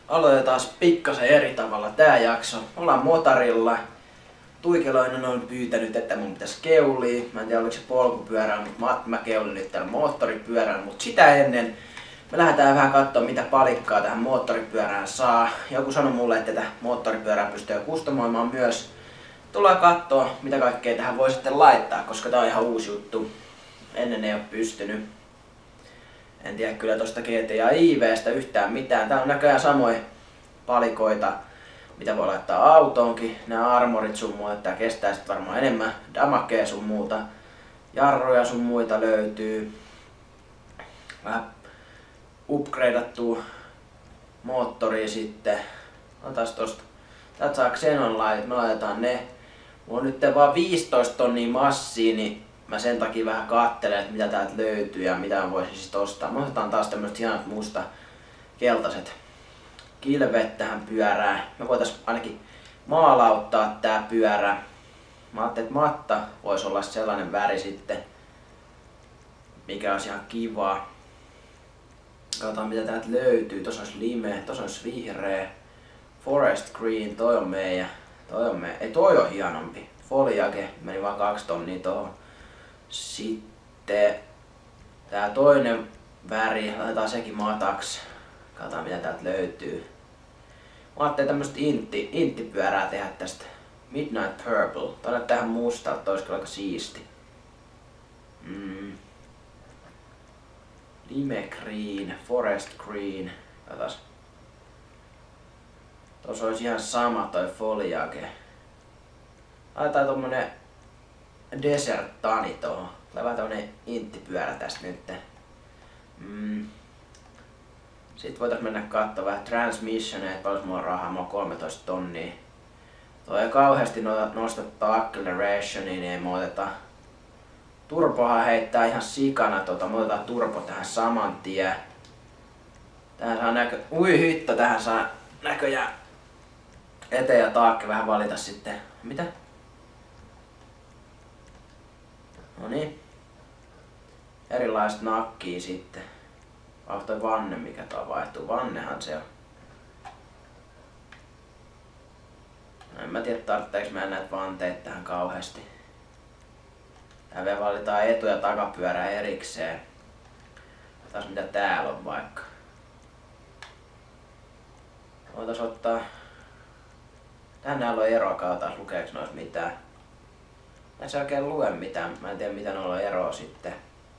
Aloitetaan pikkasen eri tavalla tää jakso. Ollaan motorilla. Tuikeloinen on pyytänyt, että mun pitäisi keulia. Mä en tiedä oliko se polkupyörää, mutta mä keulin nyt tällä moottoripyörällä. Mutta sitä ennen me lähdetään vähän katsoa mitä palikkaa tähän moottoripyörään saa. Joku sanoi mulle, että tätä moottoripyörää pystyy kustomoimaan myös. Tullaan katsoa mitä kaikkea tähän voi sitten laittaa, koska tää on ihan uusi juttu. Ennen ei ole pystynyt. En tiedä kyllä tosta GTA IVstä yhtään mitään. Tää on näköjään samoja palikoita, mitä voi laittaa autoonkin. Nämä armorit sun muuta. Tää kestää sit varmaan enemmän damakea sun muuta. Jarruja sun muita löytyy. Vähän upgradeattua moottoria sitten. Otas tosta. Täältä saa Xenon lait. Me laitetaan ne. Mulla on nyt vaan 15 tonnia massia, niin mä sen takia vähän katselen, että mitä täältä löytyy ja mitä mä voisin siis ostaa. Mä otetaan taas tämmöset hienot musta keltaiset kilvet tähän pyörään. Me voitais ainakin maalauttaa tää pyörä. Mä ajattelin, että matta voisi olla sellainen väri sitten, mikä olisi ihan kivaa. Katsotaan mitä täältä löytyy. Tossa olisi lime, tossa olisi vihreä. Forest green, toi on meidän. Ei, toi on hienompi. Foliage, meni vaan 2 tonnia tohon. Sitten tää toinen väri, laitetaan sekin mataksi. Katsotaan mitä täältä löytyy. Mä ajattelin tämmöstä inttipyörää tehdä tästä. Midnight Purple. Tää on tähän mustalta, toi olisi aika siisti. Lime Green, Forest Green. Katsotaan. Tuossa olisi ihan sama toi foliage. Laitetaan tommonen Desert Tani tohon. Tulee vähän tämmönen inttipyörä tästä nyt. Sitten voitais mennä kattoo vähän transmissioneja, paljon mulla on rahaa, mulla on 13 tonnia. Tuo ei kauheasti nostettaa accelerationia, niin ei me oteta. Turbohan heittää ihan sikana me otetaan turbo tähän saman tien. Tähän saa ui hitto, tähän saa näköjään eteen ja taakke vähän valita sitten. Mitä? No niin. Erilaiset nakkia sitten. Vai toi vanne mikä tuo vaihtuu? Vannehan se on. No en mä tiedä tarvitseeko mä näitä vanteita tähän kauheasti. Tää vielä valitaan etu- ja takapyörä erikseen. Katsotaan mitä täällä on vaikka. Voitais ottaa. Tänään on eroa, katsotaan lukeeks nois mitään. Mä en se oikein lue mitään, mä en tiedä mitä noilla on eroa sitten.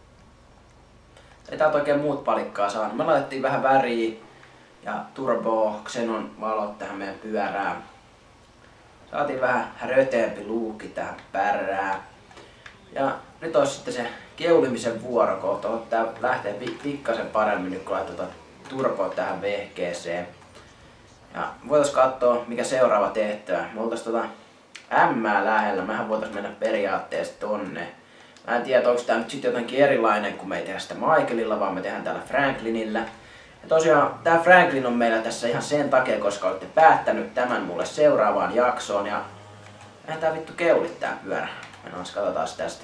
Ei täältä oikein muut palikkaa saanut. Me laitettiin vähän väriä ja turbo Xenon valot tähän meidän pyörään. Saatiin vähän röteempi luukki tähän pärrään. Ja nyt olisi sitten se keulimisen vuorokohta. Tää lähtee pikkasen paremmin nyt kun laitetaan turboa tähän vehkeeseen. Ja voitais katsoa mikä seuraava tehtävä. Me oltais M lähellä. Mehän voitais mennä periaatteessa tonne. Mä en tiedä onko tää nyt sit jotenkin erilainen kun me ei tehdä sitä Michaelilla vaan me tehdään täällä Franklinillä. Ja tosiaan tää Franklin on meillä tässä ihan sen takia koska olette päättänyt tämän mulle seuraavaan jaksoon. Ja eihän tää vittu keulit tää pyörä. Mennään katsotaan tästä.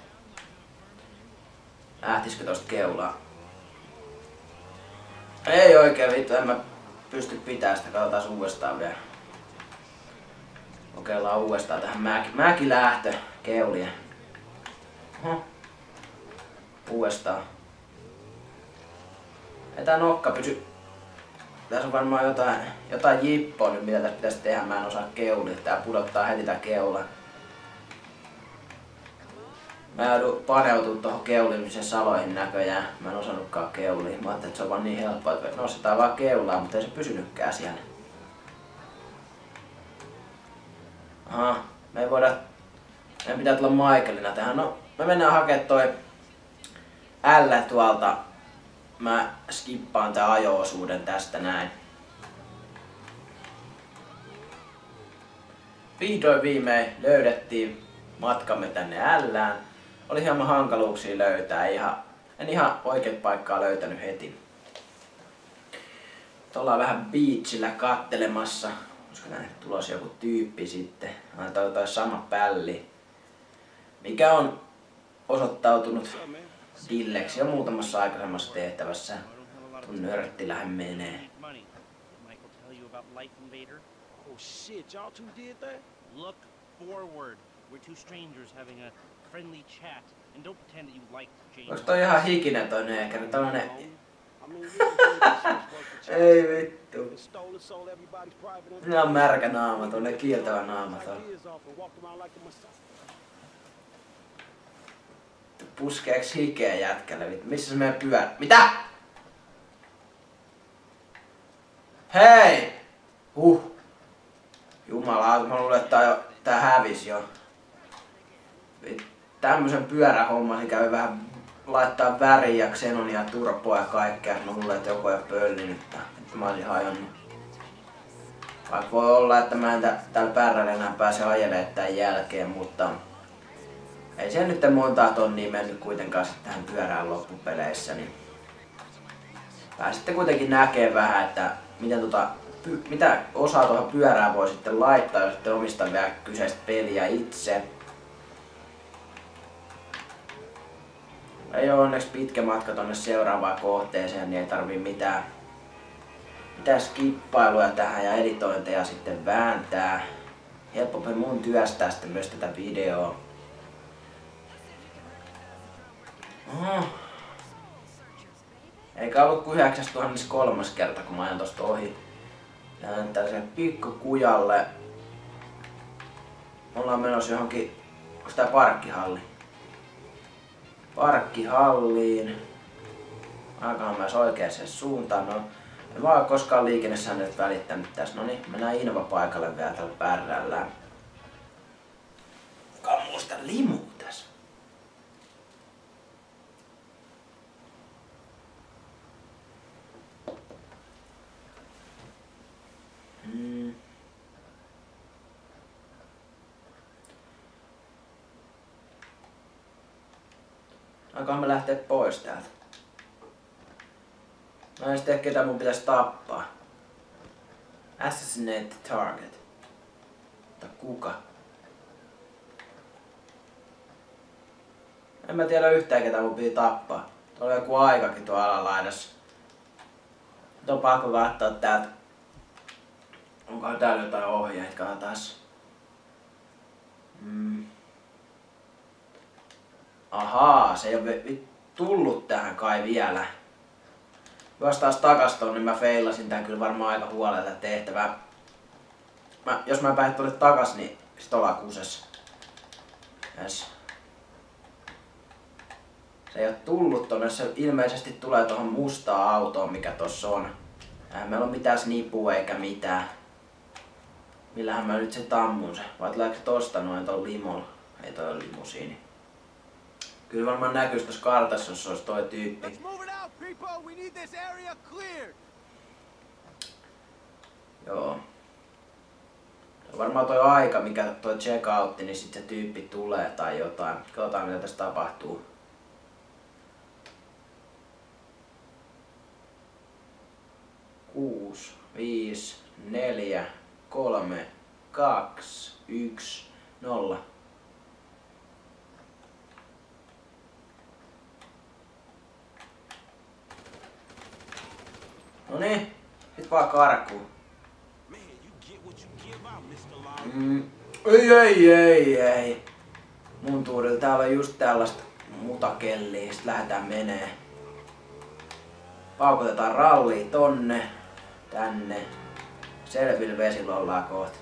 Lähtisikö tosta keulaa? Ei oikein vittu, en mä pysty pitää sitä. Katsotaan uudestaan vielä. Kokeillaan uudestaan tähän mäkilähtö keulia. Uudestaan. Ei tää nokka pysy. Tässä on varmaan jotain jippoa nyt mitä tässä pitäisi tehdä. Mä en osaa keulia. Tää pudottaa heti tää keula. Mä joudun paneutumaan tuohon keulimisen saloihin näköjään. Mä en osannutkaan keulia. Mä ajattelin, että se on vaan niin helppoa, että nostetaan vaan keulaa, mutta ei se pysynytkään siellä. Aha, meidän pitää tulla Michaelina tähän. No, me mennään hakemaan toi L tuolta. Mä skippaan tää ajo-osuuden tästä näin. Vihdoin viimein löydettiin matkamme tänne L:ään. Oli hieman hankaluuksia löytää. En ihan oikeat paikkaa löytänyt heti. Ollaan vähän beachillä kattelemassa. Koska tänne tulossa joku tyyppi sitten. Antaa toi sama pälli. Mikä on osoittautunut dilleksi jo muutamassa aikaisemmassa tehtävässä. Tuon nörttilähän menee. about Life Invader? Oh shit, y'all two did that? Look forward. We're two strangers having a friendly chat. And don't pretend that you liked Jane. Onks toi ihan hikinen toi neekeri? Tällainen... I mean, yeah, Ei vittu. and stole and sold everybody's private Minä on märkä naama, tuonne kiiltävä naama tuolla. Puskeeks hikeä jätkälle? Missä se meidän pyörä? Mitä? Hei! Jumala, mä luulen, että tää hävis jo. Tämmösen pyörähommasin kävi vähän laittaa väriä, xenonia, turpoa ja kaikkea. Mä luulen, että joku ei pöllinyt, että mä olisin hajonnut. Vaikka voi olla, että mä en täällä pärrällä enää pääse ajelemaan tämän jälkeen, mutta ei se nyt montaa tonnia mennyt kuitenkaan tähän pyörään loppupeleissä. Niin pääsitte kuitenkin näkemään vähän, että mitä osaa tuohon pyörään voi sitten laittaa, jos sitten omistaa vielä kyseistä peliä itse. Ei ole onneksi pitkä matka tonne seuraavaan kohteeseen, niin ei tarvii mitään skippailuja tähän ja editointeja sitten vääntää. Helpompi mun työstää sitten myös tätä videoa. Eikä ollut kuin 9003 kerta, kun mä ajan tosta ohi. Lähdetään tällaiselle pikkukujalle. Ollaan menossa johonkin... Onks tää parkkihalli? Parkkihalliin. Alkaa myös oikeaan suuntaan. No, en mä oo koskaan liikennesäännöt välittänyt tässä. No niin, mennään Inva-paikalle vielä tällä pärrällä. Kuka muista limu tässä? Alkaa me lähteä pois täältä. Mä en tiedä ketä mun pitäisi tappaa. Assassinate the target. Tai kuka? En mä tiedä yhtään ketä mun piti tappaa. Tuolla on joku aikakin tuolla alalaidassa. Nyt on pakko katsoa täältä. Onkohan täällä jotain ohjeita? Katsotaan. Ahaa, se ei ole tullut tähän kai vielä. Jos taas takas ton, niin mä feilasin tän kyllä varmaan aika huolella tehtävää. Jos mä pääsen tuonne takas, niin sit ollaan kusessa. Yes. Se ei oo tullut tonne, se ilmeisesti tulee tohon mustaan autoon, mikä tossa on. Meillä on mitään snipua eikä mitään. Millähän mä nyt se tammun se? Vai tuleeko se tosta noin ton limolla? Ei toi ole limusiini. Kyllä varmaan näkyis tossa kartassa, jos olisi toi tyyppi. Joo. Varmaan toi aika, mikä toi checkoutti, niin sit se tyyppi tulee tai jotain. Katsotaan mitä tässä tapahtuu. Kuusi, 5, 4, 3, 2, 1, 0. Noniin, sit vaan karkuun. Ei. Mun tuurilla täällä on just tällaista mutakellia, sit lähdetään menee. Paukutetaan rallia tonne, tänne. Selvillä vesillä ollaan kohta.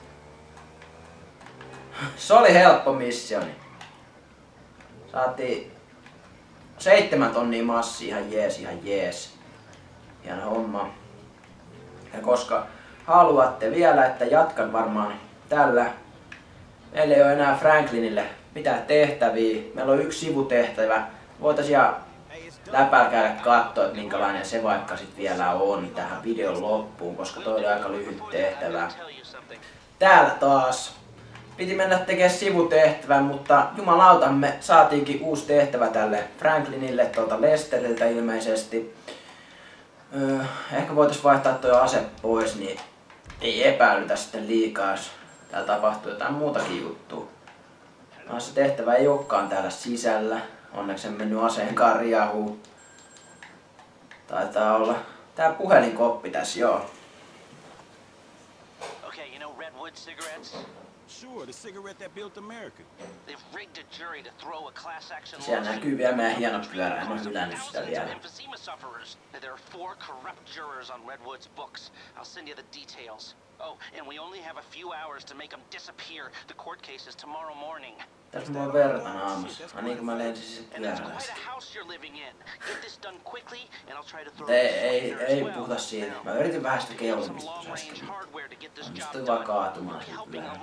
Se oli helppo missioni. Saatiin 7 tonnia massia, ihan jees. Hieno homma. Ja koska haluatte vielä, että jatkan varmaan tällä. Meillä ei ole enää Franklinille mitään tehtäviä. Meillä on yksi sivutehtävä. Voitaisiin läpällä käydä katsoa, että minkälainen se vaikka sit vielä on tähän videon loppuun, koska toi oli aika lyhyt tehtävä. Täällä taas. Piti mennä tekemään sivutehtävän, mutta jumalauta me saatiinkin uusi tehtävä tälle Franklinille tuolta Lesteriltä ilmeisesti. Ehkä voitais vaihtaa toi ase pois, niin ei epäilytä sitten liikaa, jos täällä tapahtuu jotain muutakin juttua. No, se tehtävä ei olekaan täällä sisällä. Onneksi en mennyt aseenkaan riahuun. Taitaa olla tää puhelinkoppi tässä, joo. you know Redwood cigarettes? Sure, the cigarette that built America. They've rigged a jury to throw a class action Siellä näkyy vielä meidän hieno pyörä, en oo hylännyt sitä vielä. emphysema sufferers. There are 4 corrupt jurors on Redwood's books. I'll send you the details. Oh, and we only have a few hours to make them disappear. The court case is tomorrow morning. Tässä mulla on verta aamussa. Niin kuin mä lensin sit And it's pyörällä. quite a house you're living in. Get this done quickly, and I'll try to throw Ei puhuta siitä. Mä yritin vähän sitä keulimista tuossa äsken. Onnistui vaan kaatumaan siitä pyörällä.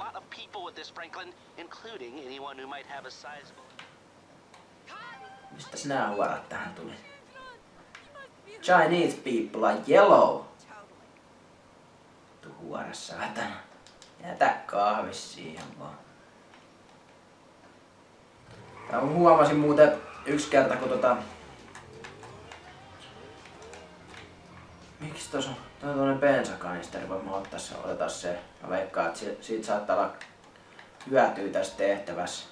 Mistäs nää huorat tähän tuli? Chinese people are yellow. Tuu huora saatana. Jätä kahvis siihen vaan. Mä huomasin muuten yksi kerta kun Miksi tos on? Toi on toinen bensakanisteri, voin mä ottaa se. Mä veikkaan, että siitä saattaa olla hyötyä tässä tehtävässä.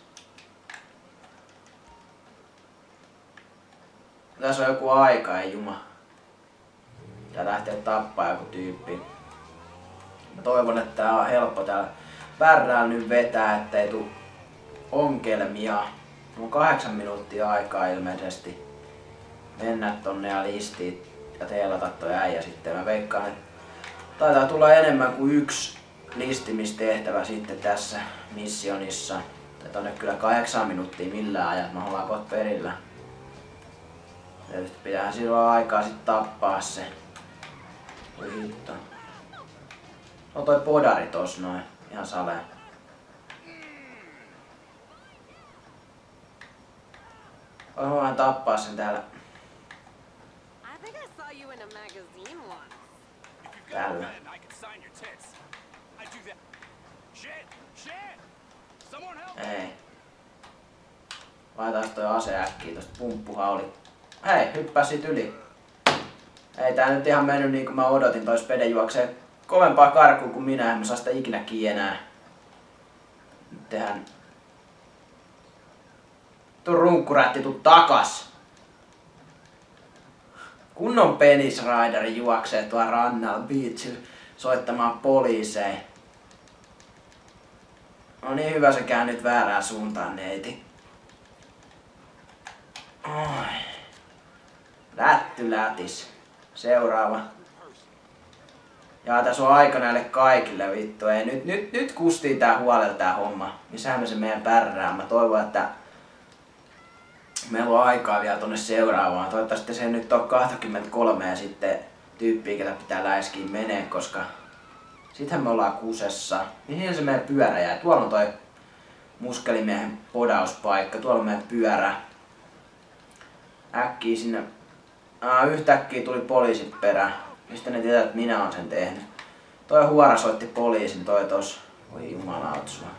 Tässä on joku aika, ei juma. Tää lähtee tappaa joku tyyppi. Mä toivon, että tää on helppo täällä pärräällä nyt vetää, ettei tuu ongelmia. Mulla on 8 minuuttia aikaa ilmeisesti mennä tonne ja listiin ja teelata toi äijä sitten. Mä veikkaan, että taitaa tulla enemmän kuin 1 listimistehtävä sitten tässä missionissa. Tonne kyllä 8 minuuttia millään ajat, mä ollaan kohta perillä. Tietysti pitää silloin aikaa sit tappaa se. Voi hitto. No toi podari tos noin, ihan salee. Mä voin tappaa sen täällä. Täällä. Ei. Laitaas toi ase äkkiä tosta pumppuhauli. Hei, hyppää sit yli. Ei tää nyt ihan mennyt niin kuin mä odotin. Toi spede juoksee kovempaa karkuun kuin minä. En mä saa sitä ikinä kiinni enää. Nyt tehdään... Tuu runkkurätti, tuu takas! Kunnon penisraideri juoksee tuolla rannalla beachillä soittamaan poliisei. No niin hyvä, se käy nyt väärään suuntaan, neiti. Oi. Lätty lätis. Seuraava. Jaa, tässä on aika näille kaikille, vittu. Ei, nyt kustii tää huolella tää homma. Missähän me se meidän pärrää. Mä toivon, että meillä on aikaa vielä tonne seuraavaan. Toivottavasti se nyt on 23 ja sitten tyyppiä, ketä pitää läiskiin menee, koska sittenhän me ollaan kusessa. Mihin se meidän pyörä jää? Tuolla on toi muskelimiehen podauspaikka. Tuolla on meidän pyörä. Äkkiä sinne. Yhtäkkiä tuli poliisit perään. Mistä ne tietää, että minä olen sen tehnyt? Toi huora soitti poliisin, toi tos. Voi jumalauta sua.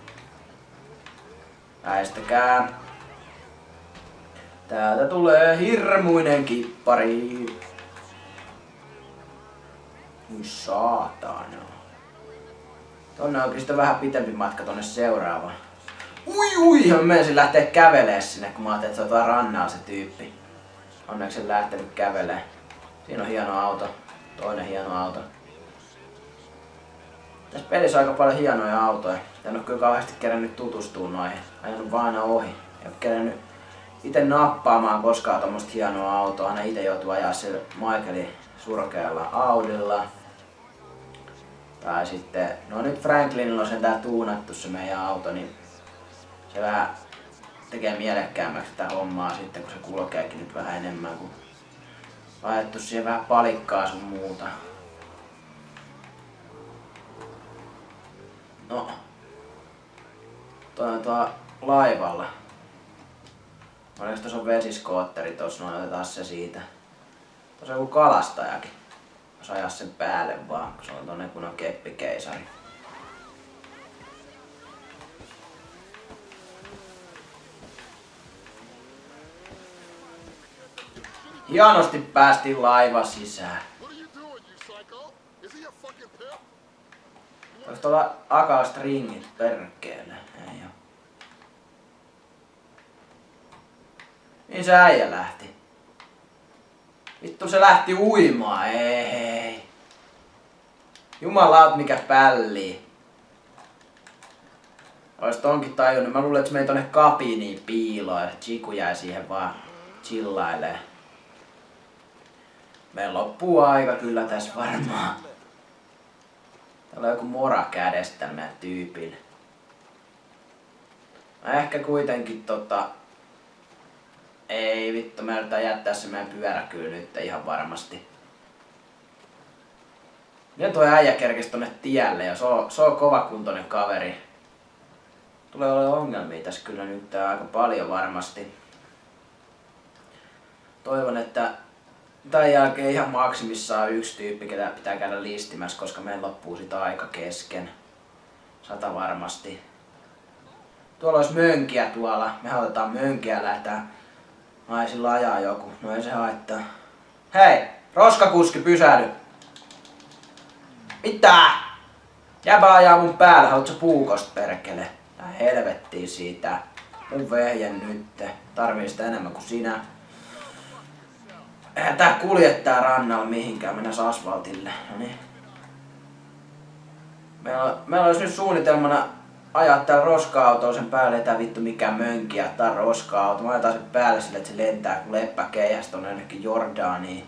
Väistäkää. Täältä tulee hirmuinen kippari. Ui saatana. Tonne onkin sitten vähän pitempi matka tonne seuraavaan. Ui, mä menisin lähteä kävelee sinne, kun mä ajattelin, että se on tuolla rannalla se tyyppi. Onneksi en lähtenyt kävelee. Siinä on hieno auto. Toinen hieno auto. Tässä pelissä on aika paljon hienoja autoja. En oo kyllä kauheasti kerännyt tutustua noihin. Ajanut vaan aina ohi. En oo kerännyt ite nappaamaan koskaan tommoista hienoa autoa. Aina ite joutuu ajaa sillä Michaelin surkealla Audilla. Tai sitten, no nyt Franklinilla on sentään tuunattu se meidän auto, niin se vähän tekee mielekkäämmäksi tätä hommaa sitten, kun se kulkeekin nyt vähän enemmän, kun laitettu siihen vähän palikkaa sun muuta. No, toi on tuolla laivalla. Onneksi tuossa on vesiskootteri tossa, no otetaan se siitä. Tuossa on joku kalastajakin. Jos ajaa sen päälle vaan, kun se on tonne kun on keppikeisari. Hienosti päästiin laiva sisään. Onks tuolla akasta ringit perkeelle? Ei oo. Niin se äijä lähti. Vittu se lähti uimaan, ei. Jumalaut mikä pälli. Olis tonkin tajunnut. Mä luulen, että se meni tonne kabiiniin piiloon ja Chiku jäi siihen vaan chillailee. Meillä loppuu aika kyllä tässä varmaan. Täällä on joku mora kädestä meidän tyypillä. Mä ehkä kuitenkin ei vittu, mä yritän jättää se meidän pyörä kyllä nyt ihan varmasti. Ja tuo äijä kerkesi tonne tielle ja se on kovakuntoinen kaveri. Tulee olemaan ongelmia tässä kyllä nyt aika paljon varmasti. Toivon, että tämän jälkeen ihan maksimissaan yksi tyyppi, ketä pitää käydä listimässä, koska meillä loppuu sitä aika kesken. 100 varmasti. Tuolla olisi mönkiä tuolla. Me otetaan mönkiä ja lähdetään. Ai sillä ajaa joku. No ei se haittaa. Hei! Roskakuski, pysähdy! Mitä? Jäbä ajaa mun päällä. Haluatko puukosta perkele? Tää helvettiin siitä. Mun vehjen nytte. Tarvii sitä enemmän kuin sinä. Eihän tää kuljettaa rannalla mihinkään. Mennäs asfaltille. Noniin. Meillä olisi nyt suunnitelmana ajaa täällä roska-autoa sen päälle, ei tää vittu mikään mönkiä, tää on roska-auto. Mä ajetaan sen päälle sille, että se lentää kun leppäkeihäs tonne jonnekin Jordaniin.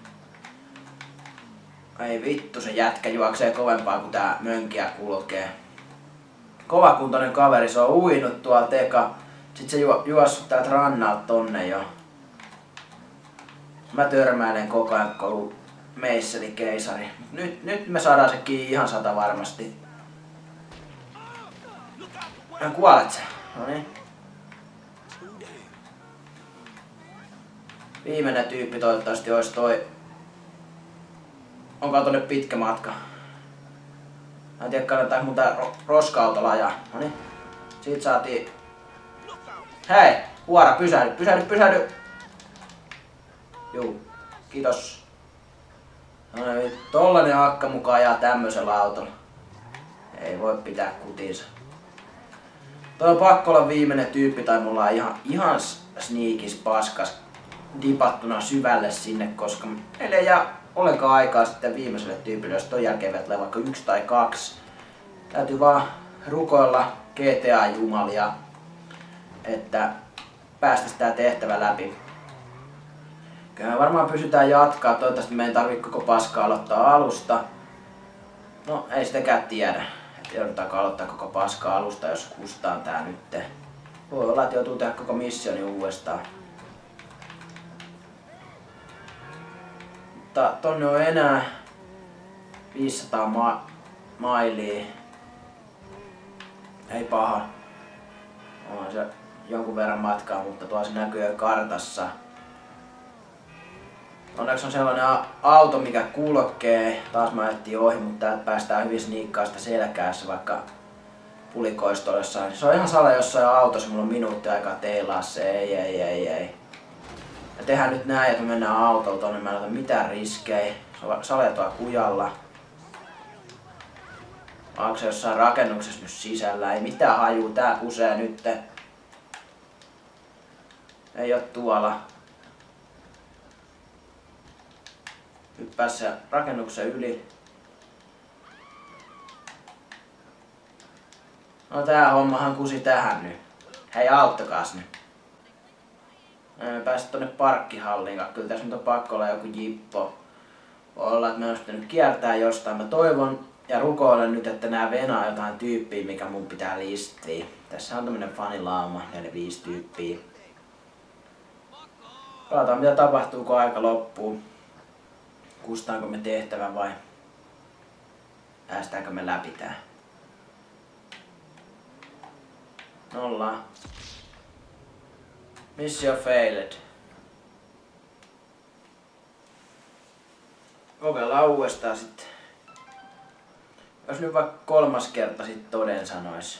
Ei vittu, se jätkä juoksee kovempaa kuin tää mönkiä kulkee. Kovakuntoinen kaveri, se on uinut tuolta eka. Sit se juossut täältä rannalta tonne jo. Mä törmäilen koko ajan, kun on meisseli keisari. Nyt me saadaan se kiinni ihan 100 varmasti. Kuolet sä? Noniin. Viimeinen tyyppi toivottavasti olisi toi. Onko tonne pitkä matka? Mä en tiedä, kannattaako mun tää roska-autolla ajaa. Noniin. Siitä saatiin. Hei! Huora, pysähdy! Juu, kiitos. Noniin, tollanen akka mukaan ajaa tämmöisellä autolla. Ei voi pitää kutinsa. Toi on pakko olla viimeinen tyyppi tai mulla on ihan sneakis paskas dipattuna syvälle sinne, koska meillä ei jää ollenkaan aikaa sitten viimeiselle tyypille, jos ton jälkeen vielä tulee vaikka 1 tai 2. Täytyy vaan rukoilla GTA-jumalia, että päästäis tää tehtävä läpi. Kyllä me varmaan pysytään jatkaa, toivottavasti me ei tarvitse koko paskaa aloittaa alusta. No ei sitäkään tiedä. Joudutaanko aloittaa koko paskaa alusta, jos kustaan tää nyt. Voi olla, että joutuu tehdä koko missioni uudestaan. Mutta tonne on enää 500 mailia. Ei paha. On se jonkun verran matkaa, mutta tuossa se näkyy jo kartassa. Onneksi on sellainen auto, mikä kulkee. Taas mä ajettiin ohi, mutta täältä päästään hyvin sniikkaasta selkäässä, vaikka pulikoisto jossain. Se on ihan sala jossain autossa, mulla on minuutti aikaa teilaa se. Ei. Ja tehdään nyt näin, että me mennään autolla tonne, mä en ota mitään riskejä. Se on saletoa kujalla. Onko se jossain rakennuksessa nyt sisällä? Ei mitään hajuu, tää kusee nyt. Ei oo tuolla. Hyppää se rakennuksen yli. No tää hommahan kusi tähän nyt. Hei, auttakas nyt. Me pääsit tonne parkkihalliin, kyllä tässä nyt on pakko olla joku jippo. Voi olla, että me olisi pitänyt kiertää jostain. Mä toivon ja rukoilen nyt, että nää venaa jotain tyyppiä, mikä mun pitää listiä. Tässä on tämmönen fanilauma, 4-5 tyyppiä. Katsotaan mitä tapahtuu, kun aika loppuu. Kustaanko me tehtävän vai päästäänkö me läpi tää? 0. Mission failed. Kokeillaan uudestaan sitten. Jos nyt vaikka 3. kerta sit toden sanois.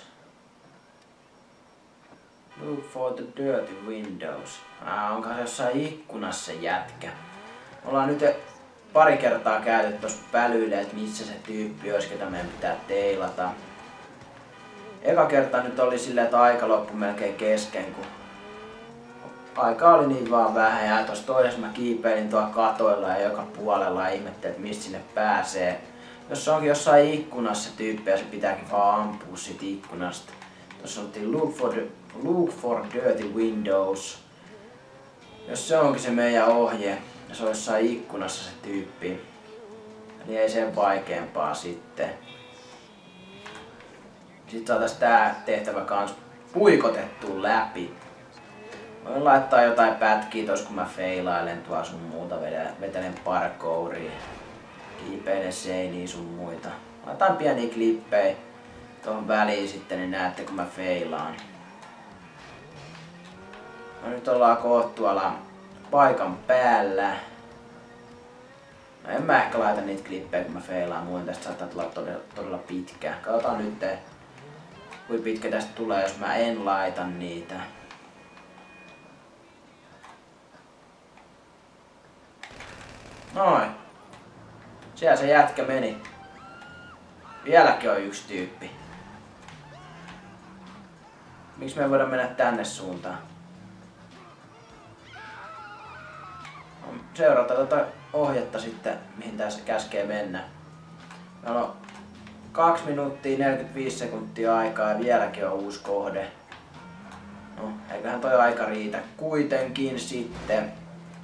Look for the dirty windows. Onkohan se jossain ikkunassa se jätkä? Ollaan nyt pari kertaa käyty tossa pälyille, että missä se tyyppi olisi, ketä meidän pitää teilata. Eka kerta nyt oli silleen, että aika loppui melkein kesken, kun aika oli niin vaan vähän. Ja tossa toisessa mä kiipeilin tuolla katoilla ja joka puolella ja ihmettelin, että mistä sinne pääsee. Jos se onkin jossain ikkunassa se tyyppi ja se pitääkin vaan ampua sit ikkunasta. Tuossa oltiin look for dirty windows. Jos se onkin se meidän ohje, ja se on jossain ikkunassa se tyyppi, niin ei sen vaikeampaa sitten. Sitten saataisiin tää tehtävä kans puikotettua läpi. Voin laittaa jotain pätkiä tos kun mä feilailen tuolla sun muuta, vetelen parkouria, kiipeilen seiniä sun muita. Laitan pieniä klippejä tuohon väliin sitten, niin näette kun mä feilaan. No nyt ollaan kohta tuolla paikan päällä. No en mä ehkä laita niitä klippejä kun mä feilaan, muuten tästä saattaa tulla todella pitkä. Katsotaan nyt kuinka pitkä tästä tulee jos mä en laita niitä. Noin. Siellä se jätkä meni. Vieläkin on yksi tyyppi. Miksi me voidaan mennä tänne suuntaan? Seurata tätä ohjetta sitten, mihin tässä käskee mennä. Meillä on 2 minuuttia 45 sekuntia aikaa ja vieläkin on uusi kohde. No, eiköhän toi aika riitä kuitenkin sitten.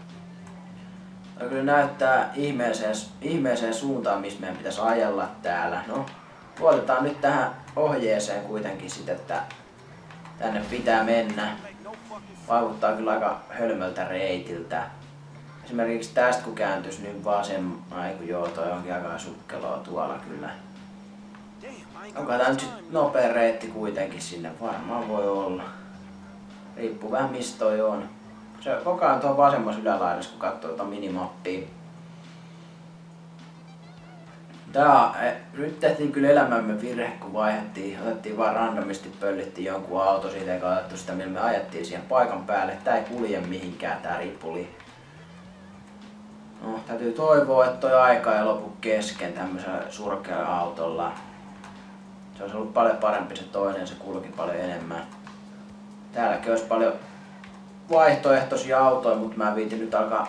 Kyllä näyttää ihmeeseen suuntaan, missä meidän pitäisi ajella täällä. No, luotetaan nyt tähän ohjeeseen kuitenkin sit, että tänne pitää mennä. Vaikuttaa kyllä aika hölmöltä reitiltä. Esimerkiksi tästä kun kääntyisi nyt vasemmaan, kun joo, toi onkin aika sukkeloa tuolla kyllä. Onko tää nyt sit nopea reitti kuitenkin sinne? Varmaan voi olla. Riippuu vähän mistä toi on. Se on koko ajan tuohon vasemmassa ylälaidassa, kun katsoo tuota minimappia. Nyt tehtiin kyllä elämämme virhe, kun otettiin vaan randomisti, pöllittiin jonkun auto siitä eikä otettu sitä, millä me ajettiin siihen paikan päälle. Tää ei kulje mihinkään tää ripuli. No, täytyy toivoa, että toi aika ei lopu kesken tämmöisellä surkealla autolla. Se olisi ollut paljon parempi se toinen, se kulki paljon enemmän. Täälläkin olisi paljon vaihtoehtoisia autoja, mutta mä viitin nyt alkaa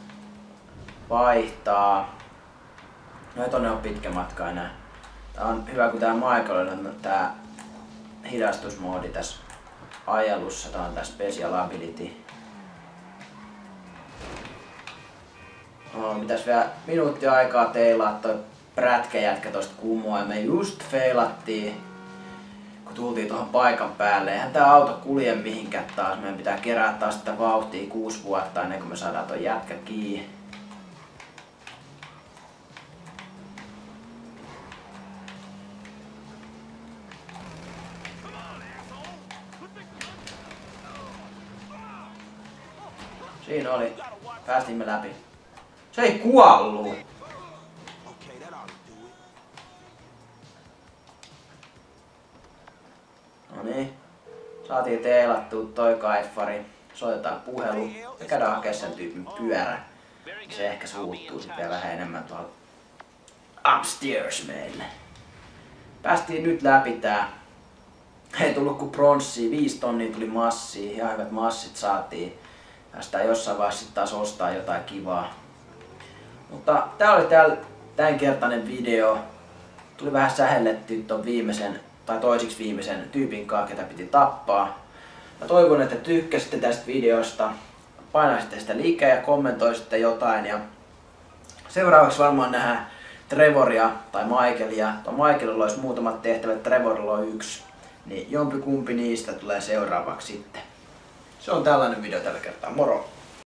vaihtaa. No ei tonne on pitkä matka enää. Tää on hyvä kun tää Michael on tää hidastusmoodi tässä ajelussa. Tää on tää Special Ability. No, mitäs vielä minuutti aikaa teilaa toi prätkäjätkä tosta kumoa ja me just feilattiin. Kun tultiin tuohon paikan päälle, eihän tää auto kulje mihinkään taas. Meidän pitää kerätä taas sitä vauhtia 6 vuotta ennen kuin me saadaan toi jätkä kiinni. Siinä oli. Päästimme läpi. Se ei kuollu! Noniin. Saatiin teilattua toi kaiffari. Soitetaan puhelu ja käydään hakemaan sen tyypin pyörä. Se ehkä suuttuu sit vielä vähän enemmän tuolla upstairs meille. Päästiin nyt läpi tää. Ei tullut kuin pronssia, 5 tonnia tuli massia, ihan hyvät massit saatiin. Päästään jossain vaiheessa sit taas ostaa jotain kivaa. Mutta tää oli tämänkertainen video. Tuli vähän sähellettyä ton viimeisen tai toisiksi viimeisen tyypin kanssa, ketä piti tappaa. Mä toivon, että tykkäsitte tästä videosta. Painaisitte sitä liikkeä ja kommentoisitte jotain. Ja seuraavaksi varmaan nähdään Trevoria tai Michaelia. Michaelilla olisi muutamat tehtävät, Trevorilla on 1. Niin jompikumpi niistä tulee seuraavaksi sitten. Se on tällainen video tällä kertaa. Moro!